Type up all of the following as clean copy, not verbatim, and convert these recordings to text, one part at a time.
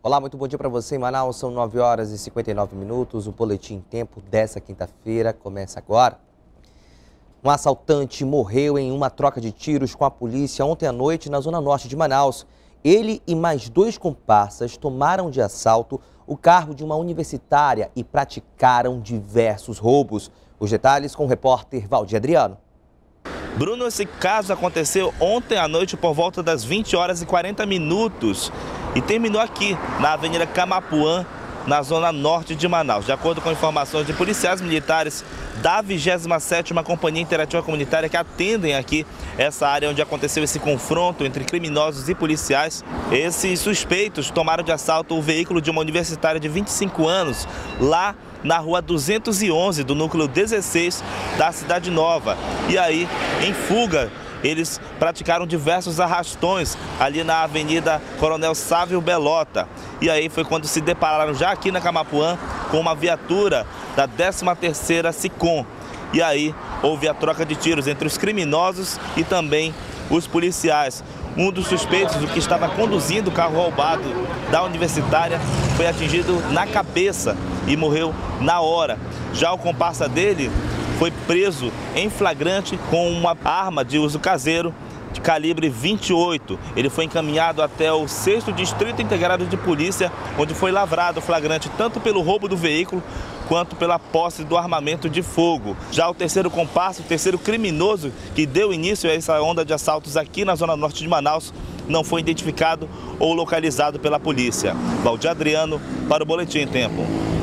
Olá, muito bom dia para você em Manaus. São 9 horas e 59 minutos. O Boletim em Tempo dessa quinta-feira começa agora. Um assaltante morreu em uma troca de tiros com a polícia ontem à noite na zona norte de Manaus. Ele e mais 2 comparsas tomaram de assalto o carro de uma universitária e praticaram diversos roubos. Os detalhes com o repórter Valdir Adriano. Bruno, esse caso aconteceu ontem à noite por volta das 20 horas e 40 minutos e terminou aqui, na Avenida Camapuã, na zona norte de Manaus. De acordo com informações de policiais militares da 27ª Companhia Interativa Comunitária que atendem aqui essa área onde aconteceu esse confronto entre criminosos e policiais, esses suspeitos tomaram de assalto o veículo de uma universitária de 25 anos lá na rua 211 do núcleo 16 da Cidade Nova. E aí, em fuga, eles praticaram diversos arrastões ali na Avenida Coronel Sávio Belota. E aí foi quando se depararam já aqui na Camapuã com uma viatura da 13ª SICOM. E aí houve a troca de tiros entre os criminosos e também os policiais. Um dos suspeitos, o que estava conduzindo o carro roubado da universitária, foi atingido na cabeça e morreu na hora. Já o comparsa dele foi preso em flagrante com uma arma de uso caseiro de calibre 28. Ele foi encaminhado até o 6º Distrito Integrado de Polícia, onde foi lavrado o flagrante tanto pelo roubo do veículo quanto pela posse do armamento de fogo. Já o terceiro comparsa, o terceiro criminoso que deu início a essa onda de assaltos aqui na zona norte de Manaus, não foi identificado ou localizado pela polícia. Valdir Adriano para o Boletim em Tempo.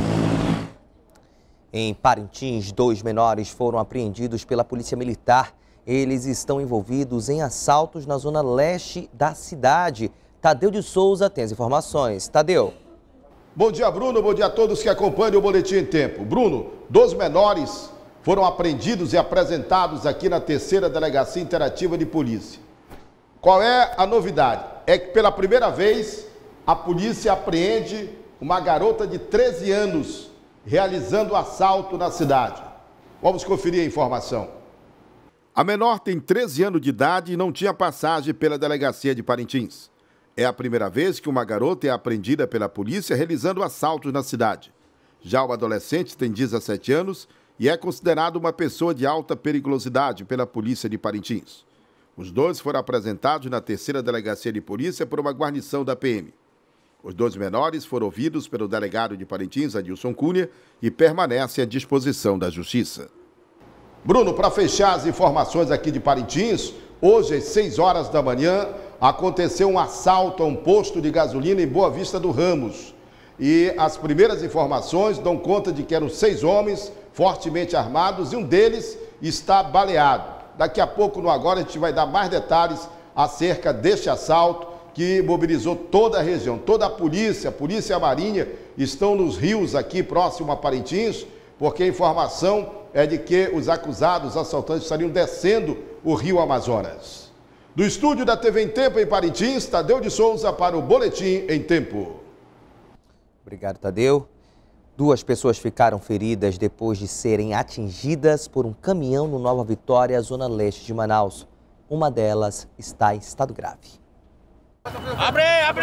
Em Parintins, 2 menores foram apreendidos pela Polícia Militar. Eles estão envolvidos em assaltos na zona leste da cidade. Tadeu de Souza tem as informações. Tadeu. Bom dia, Bruno. Bom dia a todos que acompanham o Boletim em Tempo. Bruno, 2 menores foram apreendidos e apresentados aqui na 3ª Delegacia Interativa de Polícia. Qual é a novidade? É que pela primeira vez a polícia apreende uma garota de 13 anos realizando assalto na cidade. Vamos conferir a informação. A menor tem 13 anos de idade e não tinha passagem pela delegacia de Parintins. É a primeira vez que uma garota é apreendida pela polícia realizando assaltos na cidade. Já o adolescente tem 17 anos e é considerado uma pessoa de alta periculosidade pela polícia de Parintins. Os 2 foram apresentados na 3ª Delegacia de Polícia por uma guarnição da PM. Os 2 menores foram ouvidos pelo delegado de Parintins, Adilson Cunha, e permanecem à disposição da Justiça. Bruno, para fechar as informações aqui de Parintins, hoje às 6 horas da manhã, aconteceu um assalto a um posto de gasolina em Boa Vista do Ramos. E as primeiras informações dão conta de que eram 6 homens fortemente armados e um deles está baleado. Daqui a pouco, no Agora, a gente vai dar mais detalhes acerca deste assalto que mobilizou toda a região. Toda a polícia e a Marinha estão nos rios aqui próximo a Parintins, porque a informação é de que os acusados, assaltantes, estariam descendo o rio Amazonas. Do estúdio da TV em Tempo em Parintins, Tadeu de Souza para o Boletim em Tempo. Obrigado, Tadeu. 2 pessoas ficaram feridas depois de serem atingidas por um caminhão no Nova Vitória, zona leste de Manaus. Uma delas está em estado grave. Abre!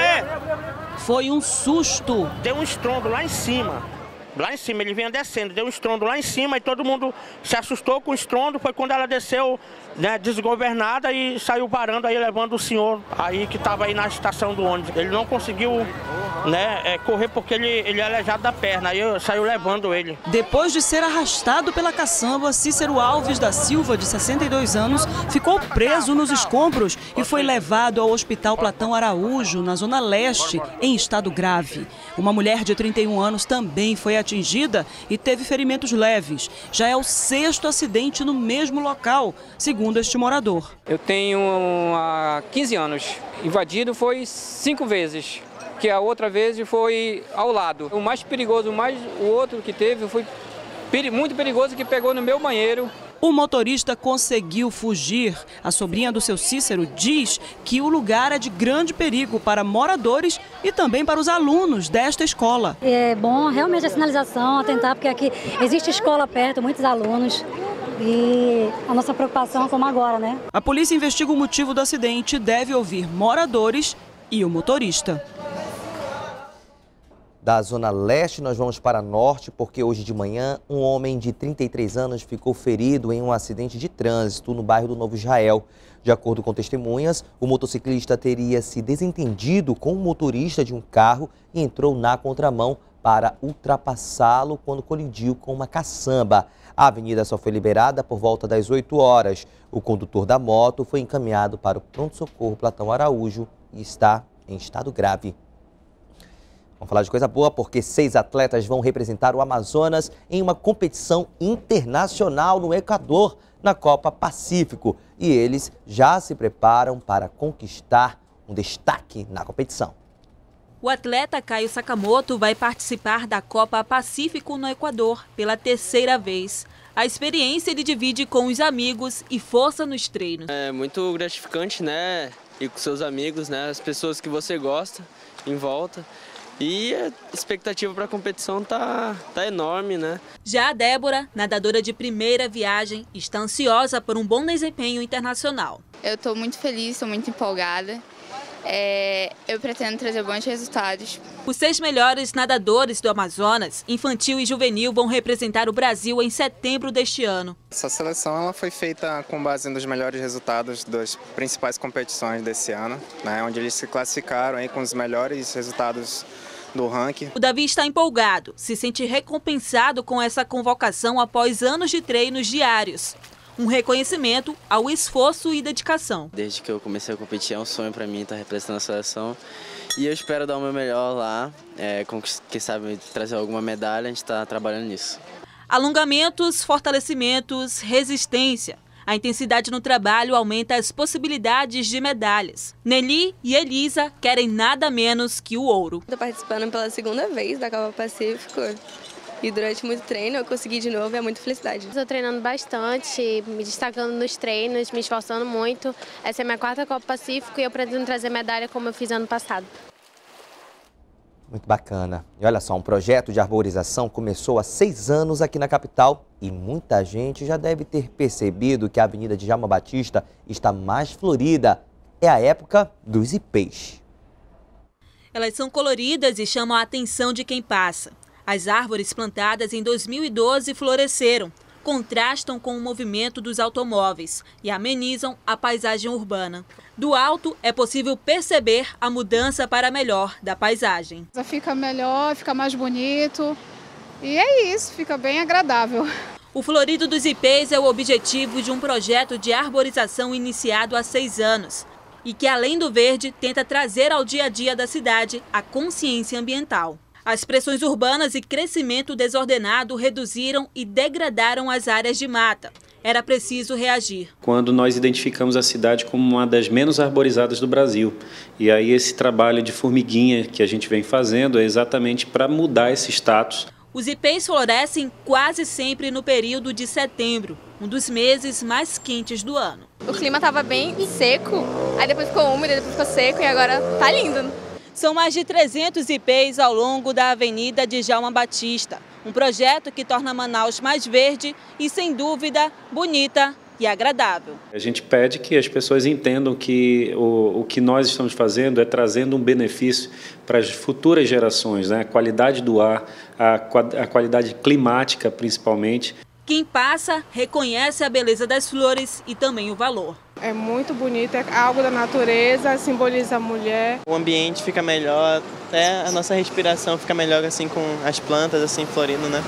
Foi um susto. Deu um estrondo lá em cima. Lá em cima, ele vinha descendo, deu um estrondo lá em cima e todo mundo se assustou com o estrondo. Foi quando ela desceu, né, desgovernada e saiu parando aí, levando o senhor aí que estava aí na estação do ônibus. Ele não conseguiu, né, correr porque ele é aleijado da perna, aí saiu levando ele. Depois de ser arrastado pela caçamba, Cícero Alves da Silva, de 62 anos, ficou preso nos escombros e foi levado ao Hospital Platão Araújo, na zona leste, em estado grave. Uma mulher de 31 anos também foi atingida e teve ferimentos leves. Já é o 6º acidente no mesmo local, segundo este morador. Eu tenho há 15 anos. Invadido foi 5 vezes, que a outra vez foi ao lado. O mais perigoso, o outro que teve foi muito perigoso, que pegou no meu banheiro. O motorista conseguiu fugir. A sobrinha do seu Cícero diz que o lugar é de grande perigo para moradores e também para os alunos desta escola. É bom realmente a sinalização, atentar, porque aqui existe escola perto, muitos alunos. E a nossa preocupação é como agora, né? A polícia investiga o motivo do acidente e deve ouvir moradores e o motorista. Da Zona Leste, nós vamos para a Norte, porque hoje de manhã um homem de 33 anos ficou ferido em um acidente de trânsito no bairro do Novo Israel. De acordo com testemunhas, o motociclista teria se desentendido com o motorista de um carro e entrou na contramão para ultrapassá-lo quando colidiu com uma caçamba. A avenida só foi liberada por volta das 8 horas. O condutor da moto foi encaminhado para o pronto-socorro Platão Araújo e está em estado grave. Vamos falar de coisa boa, porque 6 atletas vão representar o Amazonas em uma competição internacional no Equador, na Copa Pacífico. E eles já se preparam para conquistar um destaque na competição. O atleta Caio Sakamoto vai participar da Copa Pacífico no Equador pela 3ª vez. A experiência ele divide com os amigos e força nos treinos. É muito gratificante, né? Ir com seus amigos, né? As pessoas que você gosta em volta. E a expectativa para a competição tá enorme, né? Já a Débora, nadadora de primeira viagem, está ansiosa por um bom desempenho internacional. Eu estou muito feliz, estou muito empolgada. Eu pretendo trazer bons resultados. Os 6 melhores nadadores do Amazonas, infantil e juvenil, vão representar o Brasil em setembro deste ano. Essa seleção ela foi feita com base nos melhores resultados das principais competições desse ano, né, onde eles se classificaram aí com os melhores resultados do ranking. O Davi está empolgado, se sente recompensado com essa convocação após anos de treinos diários. Um reconhecimento ao esforço e dedicação. Desde que eu comecei a competir, é um sonho para mim estar representando a seleção. E eu espero dar o meu melhor lá, quem sabe trazer alguma medalha, a gente está trabalhando nisso. Alongamentos, fortalecimentos, resistência. A intensidade no trabalho aumenta as possibilidades de medalhas. Nelly e Elisa querem nada menos que o ouro. Estou participando pela 2ª vez da Copa Pacífico. E durante muito treino eu consegui de novo e é muita felicidade. Estou treinando bastante, me destacando nos treinos, me esforçando muito. Essa é a minha 4ª Copa Pacífico e eu pretendo trazer medalha como eu fiz ano passado. Muito bacana. E olha só, um projeto de arborização começou há 6 anos aqui na capital e muita gente já deve ter percebido que a Avenida Djalma Batista está mais florida. É a época dos ipês. Elas são coloridas e chamam a atenção de quem passa. As árvores plantadas em 2012 floresceram, contrastam com o movimento dos automóveis e amenizam a paisagem urbana. Do alto, é possível perceber a mudança para melhor da paisagem. Fica melhor, fica mais bonito e é isso, fica bem agradável. O Florido dos Ipês é o objetivo de um projeto de arborização iniciado há 6 anos e que, além do verde, tenta trazer ao dia a dia da cidade a consciência ambiental. As pressões urbanas e crescimento desordenado reduziram e degradaram as áreas de mata. Era preciso reagir. Quando nós identificamos a cidade como uma das menos arborizadas do Brasil. E aí esse trabalho de formiguinha que a gente vem fazendo é exatamente para mudar esse status. Os ipês florescem quase sempre no período de setembro, um dos meses mais quentes do ano. O clima estava bem seco, aí depois ficou úmido, depois ficou seco e agora tá lindo. São mais de 300 ipês ao longo da Avenida Djalma Batista. Um projeto que torna Manaus mais verde e, sem dúvida, bonita e agradável. A gente pede que as pessoas entendam que o que nós estamos fazendo é trazendo um benefício para as futuras gerações, né? A qualidade do ar, a qualidade climática principalmente. Quem passa reconhece a beleza das flores e também o valor. É muito bonito, é algo da natureza, simboliza a mulher. O ambiente fica melhor, até a nossa respiração fica melhor assim com as plantas assim florindo, né?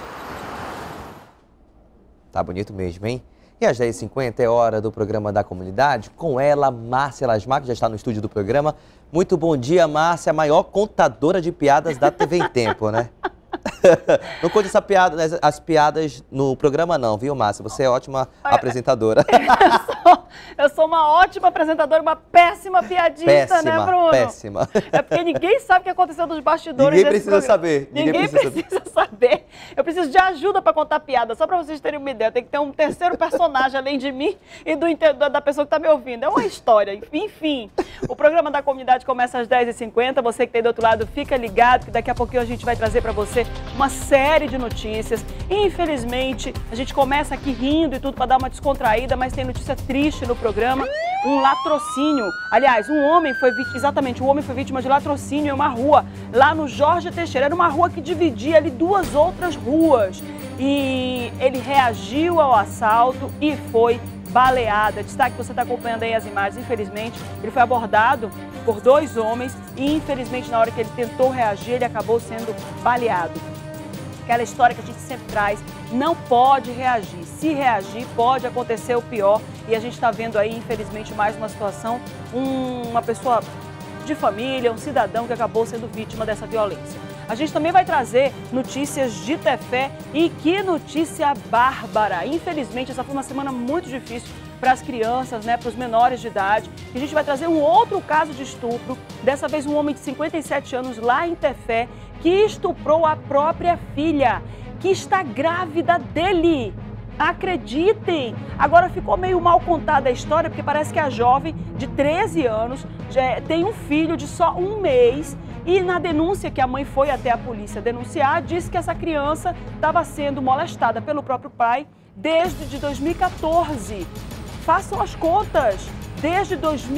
Tá bonito mesmo, hein? E às 10h50 é hora do programa da comunidade. Com ela, Márcia Lasmar, que já está no estúdio do programa. Muito bom dia, Márcia, a maior contadora de piadas da TV em Tempo, né? Não conte as piadas no programa não, viu, Márcia? Você é ótima apresentadora. Eu sou uma ótima apresentadora, uma péssima piadista, né, Bruno? Péssima. É porque ninguém sabe o que aconteceu nos bastidores desse programa. Saber. Ninguém precisa saber. Eu preciso de ajuda para contar piada, só para vocês terem uma ideia. Tem que ter um terceiro personagem além de mim e da pessoa que está me ouvindo. É uma história. Enfim, o programa da comunidade começa às 10h50. Você que está aí do outro lado, fica ligado que daqui a pouquinho a gente vai trazer para você uma série de notícias. Infelizmente, a gente começa aqui rindo e tudo para dar uma descontraída, mas tem notícia triste no programa. um latrocínio. Aliás, um homem foi vítima de latrocínio em uma rua, lá no Jorge Teixeira. Era uma rua que dividia ali duas outras ruas. E ele reagiu ao assalto e foi baleado. Destaque que você está acompanhando aí as imagens. Infelizmente, ele foi abordado por 2 homens e, infelizmente, na hora que ele tentou reagir, ele acabou sendo baleado. Aquela história que a gente sempre traz, não pode reagir. Se reagir, pode acontecer o pior. E a gente está vendo aí, infelizmente, mais uma situação, uma pessoa de família, um cidadão que acabou sendo vítima dessa violência. A gente também vai trazer notícias de Tefé e que notícia bárbara. Infelizmente, essa foi uma semana muito difícil para as crianças, né, para os menores de idade. E a gente vai trazer um outro caso de estupro, dessa vez um homem de 57 anos lá em Tefé, que estuprou a própria filha, que está grávida dele. Acreditem! Agora ficou meio mal contada a história, porque parece que a jovem de 13 anos já tem um filho de só 1 mês. E na denúncia que a mãe foi até a polícia denunciar, disse que essa criança estava sendo molestada pelo próprio pai desde 2014. Façam as contas, desde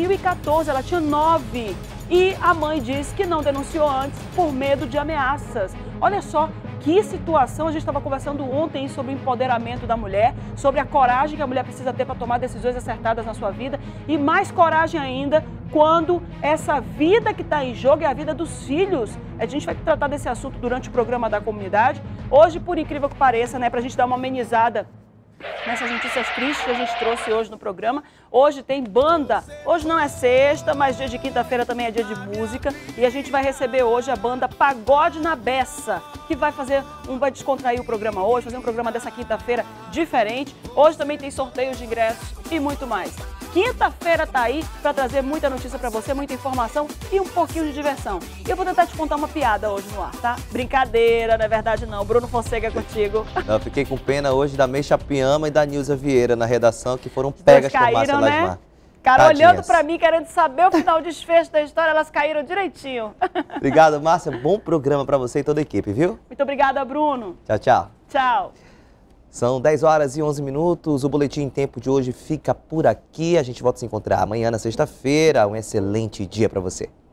2014, ela tinha 9. E a mãe disse que não denunciou antes por medo de ameaças. Olha só que situação, a gente estava conversando ontem sobre o empoderamento da mulher, sobre a coragem que a mulher precisa ter para tomar decisões acertadas na sua vida e mais coragem ainda quando essa vida que está em jogo é a vida dos filhos. A gente vai tratar desse assunto durante o programa da comunidade. Hoje, por incrível que pareça, né, para a gente dar uma amenizada nessas notícias tristes que a gente trouxe hoje no programa. Hoje tem banda. Hoje não é sexta, mas dia de quinta-feira também é dia de música. E a gente vai receber hoje a banda Pagode na Beça, que vai descontrair o programa hoje, fazer um programa dessa quinta-feira diferente. Hoje também tem sorteios de ingressos e muito mais. Quinta-feira tá aí para trazer muita notícia para você, muita informação e um pouquinho de diversão. E eu vou tentar te contar uma piada hoje no ar, tá? Brincadeira, não é verdade não. Bruno Fonseca é contigo. Eu fiquei com pena hoje da Meixa Piama e da Nilza Vieira na redação, que foram pegas por Márcia Lasmar. Cara, olhando para mim, querendo saber o final, o desfecho da história, elas caíram direitinho. Obrigado, Márcia. Bom programa para você e toda a equipe, viu? Muito obrigada, Bruno. Tchau, tchau. Tchau. São 10 horas e 11 minutos. O Boletim em Tempo de hoje fica por aqui. A gente volta a se encontrar amanhã na sexta-feira. Um excelente dia para você.